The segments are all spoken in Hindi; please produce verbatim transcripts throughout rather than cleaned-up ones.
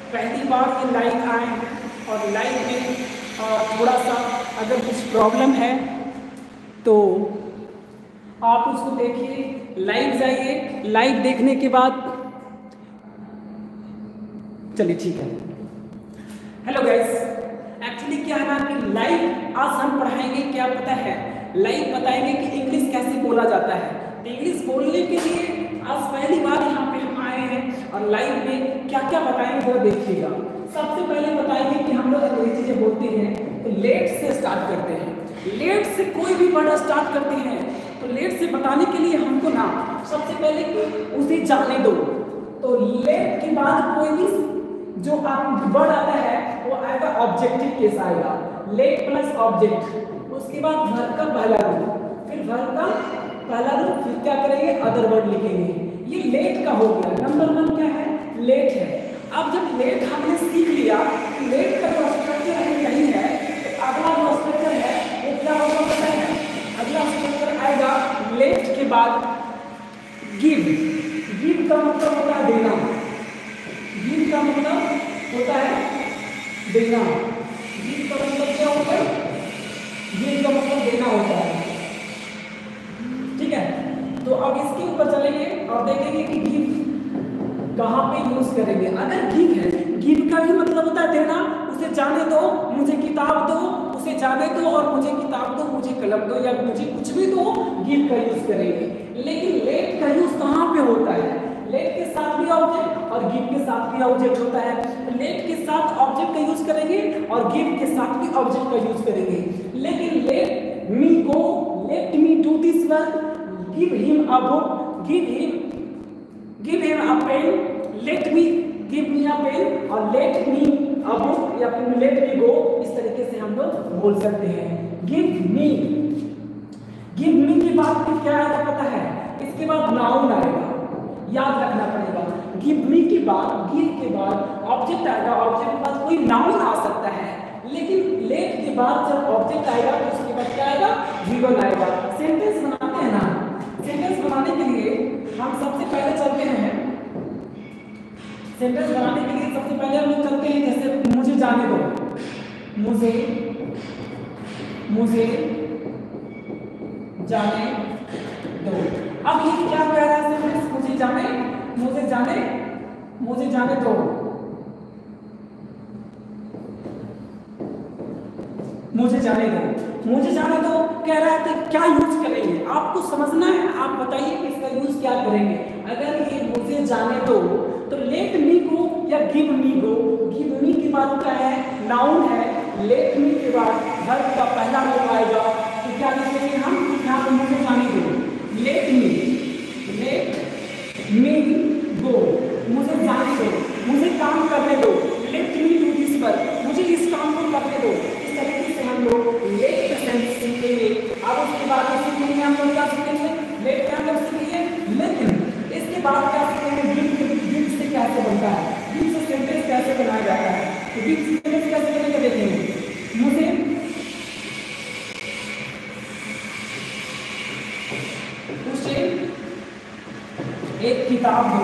पहली बार ये लाइव आए हैं और लाइव में थोड़ा सा अगर कुछ प्रॉब्लम है तो आप उसको देखिए, लाइव जाइए, लाइव देखने के बाद चलिए ठीक है। हेलो गाइस, एक्चुअली क्या है ना कि लाइव आज हम पढ़ाएंगे, क्या पता है, लाइव बताएंगे कि इंग्लिश कैसे बोला जाता है। तो इंग्लिश बोलने के लिए आज पहली बार यहाँ पे हम आए हैं और लाइव में क्या क्या बताएंगे वो देखिएगा। सबसे पहले बताएंगे कि हम लोग अंग्रेजी जब बोलते हैं तो लेट से स्टार्ट करते हैं। लेट से कोई भी वर्ड स्टार्ट करते हैं तो लेट से बताने के लिए हमको ना सबसे पहले उसे जाने दो। तो लेट के बाद कोई भी जो वर्ड आता है वो आएगा ऑब्जेक्टिव केस आएगा, लेट प्लस ऑब्जेक्ट, उसके बाद वर्ब का पहला रूप, फिर वर्ब का पहला रूप, फिर क्या करेंगे अदर वर्ड लिखेंगे। ये लेट का हो गया। नंबर वन क्या है, लेट है। अब जब लेट हमने सीख लिया कि लेट का जो स्ट्रक्चर है यही है, तो अगला जो स्ट्रक्चर है वो क्या होगा पता है, अगला स्ट्रक्चर आएगा लेट के बाद गिव। गिव का मतलब होता है देना, गिव का मतलब होता है देना। गिव का मतलब क्या होता है, गिव का मतलब देना होता है, ठीक है। तो अब इसके ऊपर चलेंगे और देखेंगे कि गिव कहाँ पे यूज करेंगे। अगर गिव है, गिव का भी मतलब होता है देना, उसे जाने दो, मुझे किताब दो, उसे जाने दो और मुझे किताब दो, मुझे कलम दो या मुझे कुछ भी दो, गिव का यूज करेंगे। लेकिन लेट का यूज कहाँ पे होता है, लेट के साथ भी ऑब्जेक्ट और गिव के साथ भी ऑब्जेक्ट होता है। तो लेट के साथ ऑब्जेक्ट का यूज करेंगे और गिव के साथ भी ऑब्जेक्ट का यूज करेंगे। लेकिन let me go, let me do this work, give him a book, give him give him a pen, let me give me a pen और लेट मी अ बुक या फिर लेट मी गो, इस तरीके से हम लोग बोल सकते हैं। गिव मी, गिव मी के बाद फिर क्या आएगा पता है, इसके बाद नाउन आएगा, याद रखना पड़ेगा। गिव मी के बाद, गिव के बाद ऑब्जेक्ट आएगा, ऑब्जेक्ट के बाद कोई नाउन आ सकता है, लेकिन लेट के बाद जब ऑब्जेक्ट आएगा तो उसके बाद क्या आएगा, गिवन आएगा। सेंटेंस बनाते हैं ना, सेंटेंस बनाने के लिए हम सबसे पहले चलते हैं, सेंटेंस बनाने के लिए सबसे पहले हम लोग चलते हैं जैसे मुझे जाने दो, मुझे मुझे जाने दो। अब ये क्या कह रहा है सेंटेंस, मुझे जाने मुझे जाने मुझे जाने दो, मुझे जाने दो, मुझे जाने दो कह रहा है तो क्या यूज करेंगे आपको समझना है, आप बताइए कि इसका यूज क्या करेंगे। अगर ये मुझे जाने दो तो लेट मी गो या गिव मी गो, गिव मी के बाद क्या है, नाउन है, लेट मी के बाद वर्ब का पहला रूप आएगा, तो क्या लिखेंगे हम, यहाँ पे मुझे जाने दो, लेट मी, लेट मी गो, मुझे जाने दो, मुझे काम करने दो, let me do this work, मुझे इस काम को करने दो। इस तरीके से हम लोग लेट का सेंस सीखेंगे। अब उसके बाद सीखेंगे हम लोग क्या सीखेंगे, लेट का हम लोग सीखेंगे, लेकिन इसके बाद क्या सीखेंगे, गिव, गिव से कैसे बनता है, गिव से सेंटेंस कैसे बनाया जाता है। तो गिव से सेंटेंस कैसे बनेगा देखेंगे। मुझे उसे एक किताब दो,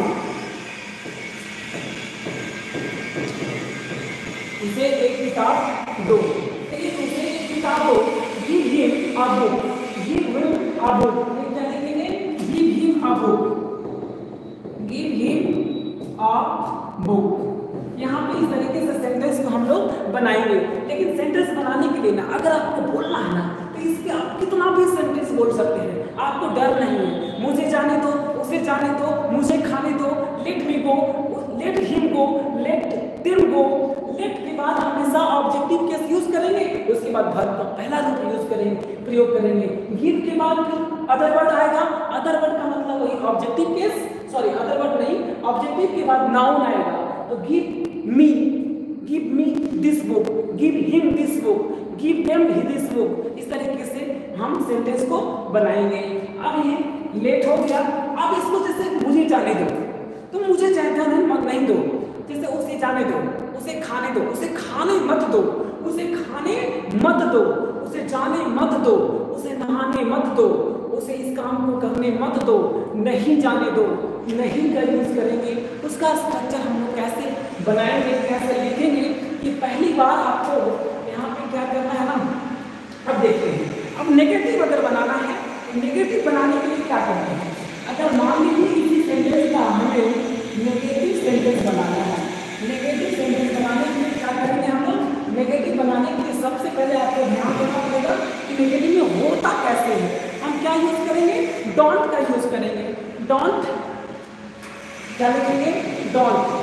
उसे एक किताब दो, उसे एक किताब दो, give him a book, give him a book, ये क्या लिखेंगे, give him a book, give him a book. यहाँ पे इस तरीके से सेंटेंस को हम लोग बनाएंगे। लेकिन सेंटेंस बनाने के लिए ना अगर आपको बोलना है ना तो इसके आप कितना भी सेंटेंस बोल सकते हैं, आपको डर नहीं है। मुझे जाने दो, उसे जाने दो, मुझे खाने दो, let me go, let him go, let them go. Let के बाद हमेशा ऑब्जेक्टिव केस यूज करेंगे, उसके बाद वर्ब का पहला रूप यूज करेंगे, प्रयोग करेंगे। गिव के बाद फिर अदर वर्ड आएगा, अदर वर्ड का मतलब वही objective case, sorry other word नहीं, ऑब्जेक्टिव के बाद नाउन आएगा। तो give me, give me this book, give him this book, give them this book. इस तरीके से हम सेंटेंस को बनाएंगे। अब ये लेट हो गया, अब इसको जैसे मुझे जाने दो, तो मुझे जाने मत नहीं दो, जैसे उसे जाने दो, उसे खाने दो, उसे खाने मत दो, उसे खाने मत दो, उसे जाने मत दो, उसे नहाने मत दो, उसे इस काम को करने मत दो, नहीं जाने दो, नहीं का यूज करेंगे। उसका स्ट्रक्चर हम लोग कैसे बनाएंगे, कैसे लिखेंगे कि पहली बार आपको यहाँ पे क्या करना है ना। अब देखते हैं, अब नेगेटिव अगर बनाना है, नेगेटिव बनाने के लिए क्या करते हैं। अगर मान लीजिए इसी सेंटेंस का हमें नेगेटिव सेंटेंस बनाना है, नेगेटिव सेंटेंस बनाने के लिए क्या करेंगे हम लोग। नेगेटिव बनाने के लिए सबसे पहले आपको ध्यान देना पड़ेगा कि नेगेटिव में होता कैसे है। हम क्या यूज करेंगे, डोंट का यूज करेंगे। डोंट क्या लिखेंगे, डोंट।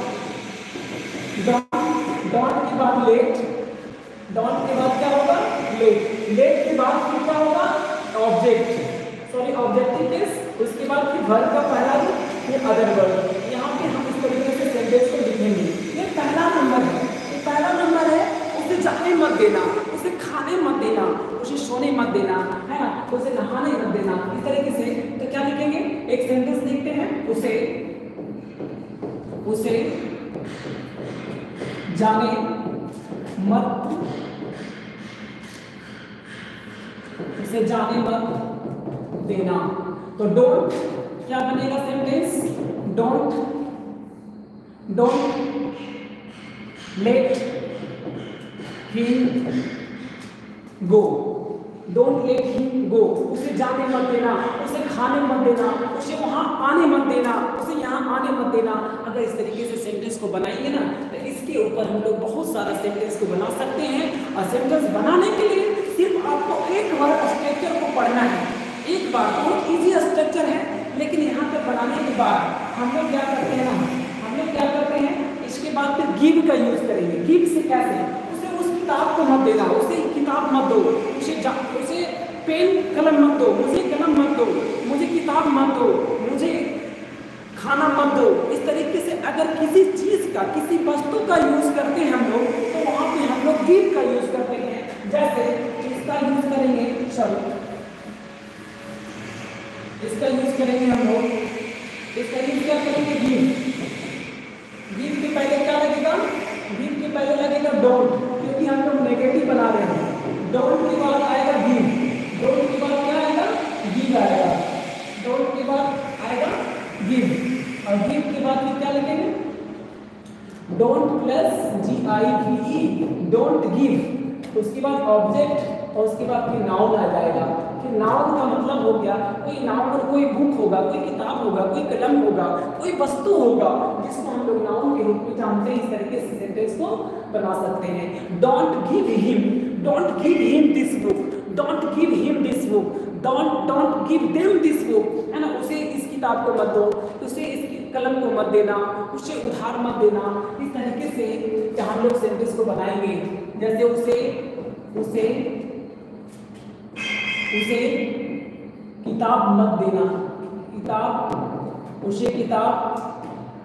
डोंट डोंट के बाद लेट, डोंट के बाद क्या होगा, लेट। लेट के बाद फिर क्या होगा, ऑब्जेक्ट, सॉरी ऑब्जेक्टिव केस, उसके बाद फिर वर्ब का पहला रूप, फिर अदर वर्ब। यहाँ पे हम इस तरीके से सेंटेंस को लिखेंगे। ये पहला नंबर है, ये पहला नंबर है। उसे जाने मत देना, उसे खाने मत देना, उसे सोने मत देना, है ना, उसे नहाने मत देना, इस तरीके से। तो क्या लिखेंगे, एक सेंटेंस लिखते हैं, उसे उसे जाने मत, उसे जाने मत देना। तो डोंट क्या बनेगा sentence, don't don't let him go, don't let him go, उसे जाने मत देना, उसे खाने मत देना, उसे वहां आने मत देना, उसे यहाँ आने मत देना। अगर इस तरीके से सेंटेंस को बनाएंगे ना तो इसके ऊपर हम लोग बहुत सारा सेंटेंस को बना सकते हैं। और सेंटेंस बनाने के लिए सिर्फ आपको एक बार स्ट्रक्चर को पढ़ना है, एक बार। बहुत इजी स्ट्रक्चर है, लेकिन यहाँ पे बनाने के बाद हम लोग क्या करते हैं ना, हम लोग क्या करते हैं, इसके बाद फिर गिव का यूज करेंगे। गिव से कैसे, उसे उस किताब को मत देना, उसे किताब मत दो, उसे उसे पेन कलम मत दो, मुझे कलम मत दो, मुझे किताब मत दो, मुझे खाना मत दो। इस तरीके से अगर किसी चीज का, किसी वस्तु का यूज करते हैं हम लोग, तो वहां पे हम लोग गिव का यूज करते हैं। जैसे इसका यूज करेंगे, चलो इसका यूज करेंगे हम लोग, इसका यूज क्या करेंगे, गिव। गिव के पहले क्या लगेगा, गिव के पहले लगेगा डोंट, क्योंकि हम लोग नेगेटिव बना रहे हैं। डोंट के बाद आएगा गिव, डोंट के बाद क्या आएगा, गिव आएगा। डोंट के बाद आएगा गिव, और गिव के बाद फिर क्या लिखेंगे, don't plus G I V E, don't give. उसके बाद ऑब्जेक्ट, और उसके बाद फिर नाउन आ जाएगा। फिर नाउन का मतलब हो गया कोई नाउन, कोई बुक होगा, कोई किताब होगा, कोई कलम होगा, कोई वस्तु होगा जिसको हम लोग नाउन के रूप में जानते हैं। इस तरीके से सेंटेंस को बना सकते हैं। Don't give him, don't give him this book, don't give him this book, don't don't give them this book, है ना। उसे इस किताब को मत दो, उसे इस कलम को मत देना, उसे उधार मत देना। इस तरीके से हम लोग सेंटेंस को बनाएंगे। जैसे उसे उसे उसे किताब मत देना, किताब, उसे किताब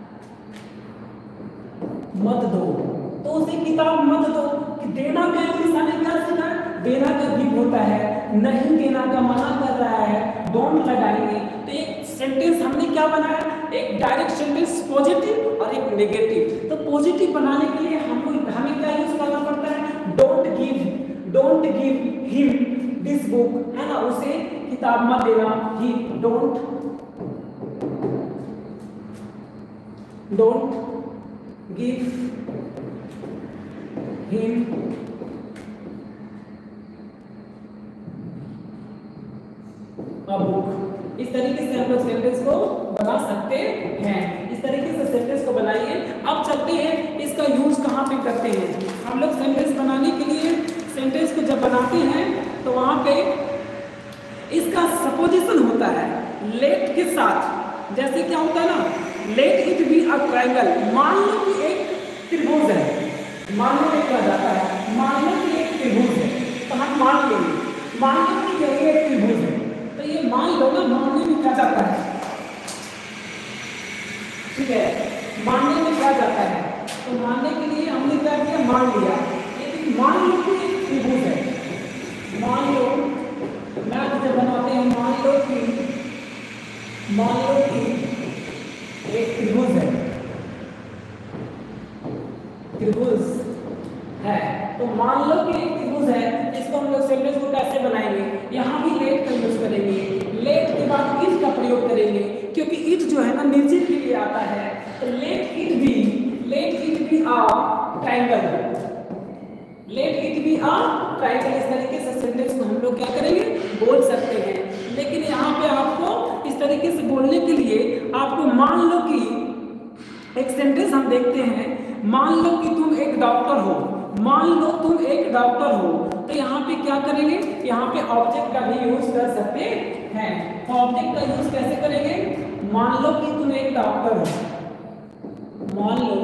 मत दो, तो उसे किताब मत दो। कि देना का इंसान ने क्या सीखा, देना का गिव होता है, नहीं देना का मना कर रहा है, डोंट लगाएंगे। तो एक सेंटेंस हमने क्या बनाया, एक डायरेक्ट सेंटेंस पॉजिटिव और एक नेगेटिव। तो पॉजिटिव बनाने के लिए हमको हमें क्या यूज करना पड़ता है, don't give, don't give him this book, है ना, उसे किताब मत देना। ही don't don't give him a book. इस तरीके से हम लोग सेंटेंस को बना सकते हैं। इस तरीके से सेंटेंस को बनाइए। अब चलते हैं इसका यूज कहाँ पे करते हैं। हम लोग सेंटेंस बनाने के लिए सेंटेंस को जब बनाते हैं तो वहां पे इसका सपोजिशन होता है लेट के साथ। जैसे क्या होता है ना, let it be a triangle. मान लो कि एक त्रिभुज है, मान लो क्या जाता है, मान लो कि एक त्रिभुज है, तो हम मान लेंगे, मान लो कि ये एक त्रिभुज है, तो ये मान लो ना, मानने में क्या जाता है, ठीक है, मानने में क्या जाता है। तो मानने के लिए हमने क्या किया, मान लिया। लेकिन मान लो कि एक त्रिभुज है, मान लो मैथ जब बनाते हैं, मान लो कि मान लो कि एक त्रिभुज है, त्रिभुज है, तो मान लो कि एक त्रिभुज है। इसको हम लोग सेंटेंस को कैसे बनाएंगे, यहाँ भी लेट का यूज करेंगे। लेट के बाद इट का प्रयोग करेंगे, क्योंकि इट जो है ना निर्जीव के लिए आता है। तो let it be, let it be a triangle, let it be a triangle, इस तरीके से सेंटेंस को हम लोग क्या करेंगे, बोल सकते हैं। लेकिन यहाँ पे आपको इस तरीके से बोलने के लिए आपको मान लो कि एक सेंटेंस हम देखते हैं, मान लो कि तुम एक डॉक्टर हो, मान लो तुम एक डॉक्टर हो, तो यहाँ पे क्या करेंगे, यहाँ पे ऑब्जेक्ट का भी यूज कर सकते हैं। तो ऑब्जेक्ट का यूज कैसे करेंगे, मान लो कि तुम एक डॉक्टर हो, मान लो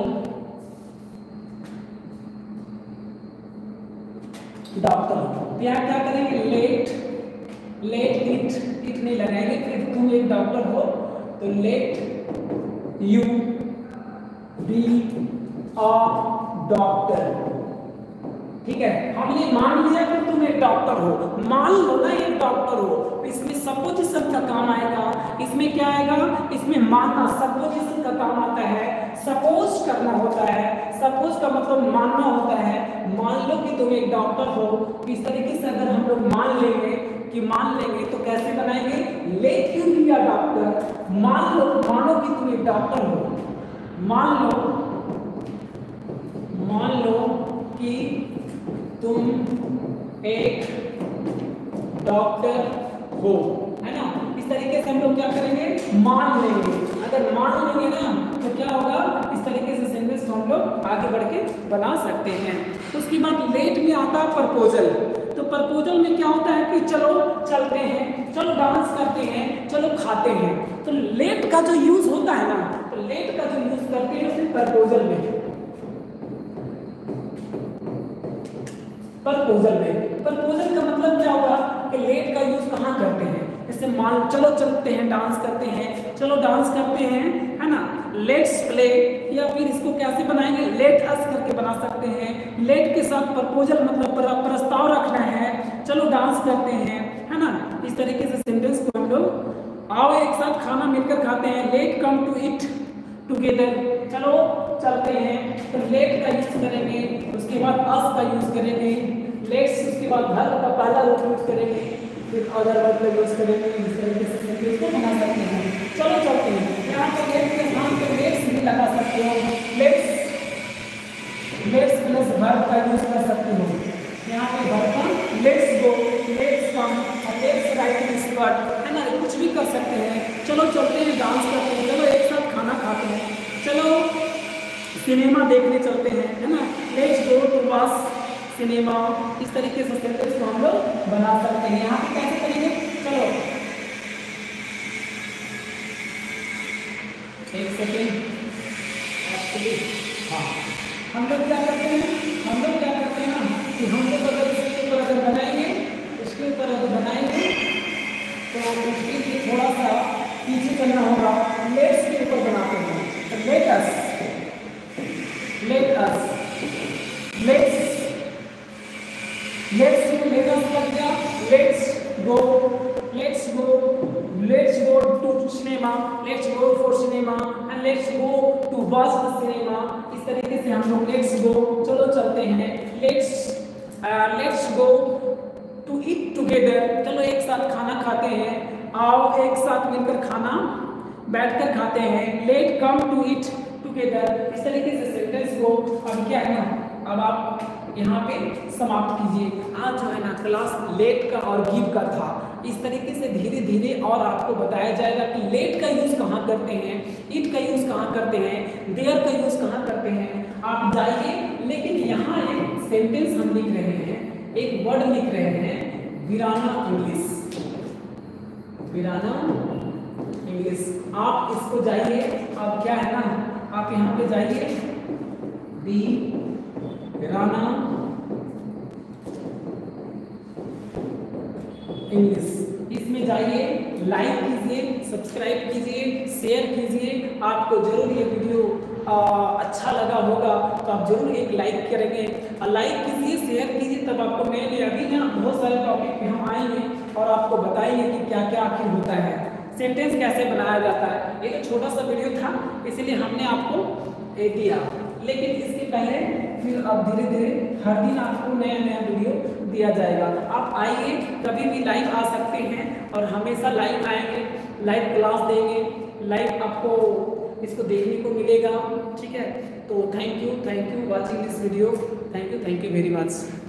डॉक्टर हो, यहाँ क्या करेंगे, लेट, लेट इट, इट नहीं लगाएंगे, फिर तुम एक डॉक्टर हो तो let you be a doctor, ठीक है। हमने मान लिया कि तुम एक डॉक्टर हो, मान लो ना एक डॉक्टर हो, इसमें सपोजिशन का काम आएगा, इसमें क्या आएगा, इसमें मानना, सपोजिशन का काम आता है, सपोज करना होता है, सपोज का मतलब मानना होता है। मान लो कि तुम एक डॉक्टर हो, इस तरीके से अगर हम लोग मान लेंगे कि मान लेंगे तो कैसे बनाएंगे, let you be a doctor, मान लो, मानो कि तुम एक डॉक्टर हो, मान लो, मान लो कि तुम एक डॉक्टर हो, है ना। इस तरीके से हम लोग क्या करेंगे, मान लेंगे, अगर मान लेंगे ना तो क्या होगा, इस तरीके से सेंटेंस हम लोग आगे बढ़ के बना सकते हैं। उसके बाद लेट में आता है प्रपोजल, तो प्रपोजल में क्या होता है कि चलो चलते हैं, चलो डांस करते हैं, चलो खाते हैं। तो लेट का जो यूज होता है ना, तो लेट का जो यूज करते हैं उसे प्रपोजल में, प्रपोजल में, प्रपोजल का मतलब क्या होगा कि लेट का यूज कहाँ करते हैं, जैसे मान चलो चलते हैं, डांस करते हैं, चलो डांस करते हैं, है ना, लेट्स प्ले, या फिर इसको कैसे बनाएंगे, लेट अस करके बना सकते हैं। लेट के साथ प्रपोजल मतलब प्रस्ताव रखना है, चलो डांस करते हैं, है ना। इस तरीके से सेंटेंस को हम लोग, आओ एक साथ खाना मिलकर खाते हैं, let come to eat together, चलो चलते हैं, तो लेट का यूज करेंगे, उसके बाद अस का यूज करेंगे, लेट्स, उसके बाद वर्ब का पहला रूप यूज करेंगे, फिर अदर वर्ब का यूज करेंगे। इस तरीके से सेंटेंस को बना सकते हैं। चलो चलते हैं, यहाँ पे लेट के स्थान पे लेट्स भी लगा सकते हो, लेट्स, लेट्स प्लस वर्ब का यूज कर सकते हो, यहाँ पे वर्ब का लेट्स गो, लेट्स कम और लेट्स राइट दिस वर्ड, है ना, कुछ भी कर सकते हैं। चलो चलते हैं, डांस करते हैं, चलो एक साथ खाना खाते हैं, चलो सिनेमा देखने चलते हैं, है ना, let's go to watch cinema. इस तरीके से सेंटेंस को हम लोग बना सकते हैं। यहाँ पे कैसे करेंगे, चलो एक सेकेंड, एक्चुअली हाँ, हम लोग क्या करते हैं, हम लोग क्या करते हैं ना कि हम लोग अगर इसके ऊपर अगर बनाएंगे, इसके ऊपर अगर बनाएंगे तो उसके लिए थोड़ा सा पीछे चलना होगा, लेट्स के ऊपर बनाते हैं, तो let us, let us, let's, let's let us कर दिया, let's go, let's go, let's go to cinema, let's go for cinema and let's go to watch the cinema. इस तरीके से हम लोग लेट्स गो, चलो चलते हैं, let's let's go to eat together, चलो एक साथ खाना खाते हैं, आओ एक साथ मिलकर खाना बैठकर खाते हैं, let come to eat together. इस तरीके से सेंटेंस को अब क्या है ना, अब आप यहाँ पे समाप्त कीजिए। आज जो है ना क्लास लेट का और गिव का था, इस तरीके से धीरे धीरे और आपको बताया जाएगा कि लेट का यूज कहाँ करते हैं, इट का यूज कहाँ करते हैं, देयर का यूज कहाँ करते हैं। आप जाइए, लेकिन यहाँ एक सेंटेंस हम लिख रहे हैं, एक वर्ड लिख रहे हैं, वीराना इंग्लिश, वीराना इंग्लिश। आप इसको जाइए, अब क्या है ना, आप यहाँ पे जाइए, वी वीराना इंग्लिश, इसमें जाइए, लाइक कीजिए, सब्सक्राइब कीजिए, शेयर कीजिए। आपको जरूर ये वीडियो आ, अच्छा लगा होगा तो आप जरूर एक लाइक करेंगे, लाइक कीजिए, शेयर कीजिए, तब आपको नए नए अभी ना बहुत सारे टॉपिक पे हम आएंगे और आपको बताएंगे कि क्या क्या आखिर होता है, सेंटेंस कैसे बनाया जाता है। एक छोटा सा वीडियो था, इसलिए हमने आपको दिया, लेकिन इसके पहले फिर अब धीरे धीरे हर दिन आपको नया नया वीडियो दिया जाएगा। आप आइए, कभी भी लाइव आ सकते हैं और हमेशा लाइव आएंगे, लाइव क्लास देंगे, लाइव आपको इसको देखने को मिलेगा, ठीक है। तो thank you thank you watching this video, thank you thank you very much.